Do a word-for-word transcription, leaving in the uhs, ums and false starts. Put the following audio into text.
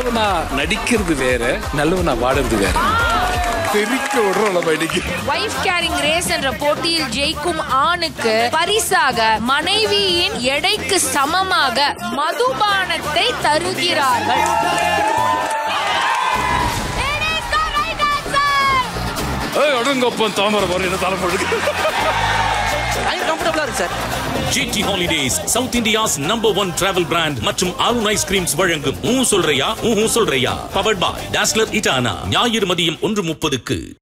நல்லவனா நடிக்கிறது வேற, நல்லவனா வாடுறது வேற. வைஃப் கேரிங் ரேஸ் என்ற போட்டியில் ஜெயிக்கும் ஆணுக்கு பரிசாக மனைவியின் எடைக்கு சமமாக மதுபானத்தை தருகிறார்கள். G T Holidays, South India's number one travel brand மற்றும் Oohm Ice Creams வழங்கும் Oohm Solriya, Oohm Solriya, powered by Dazzler Itana. ஞாயிறு மதியம் ஒன்று முப்பதுக்கு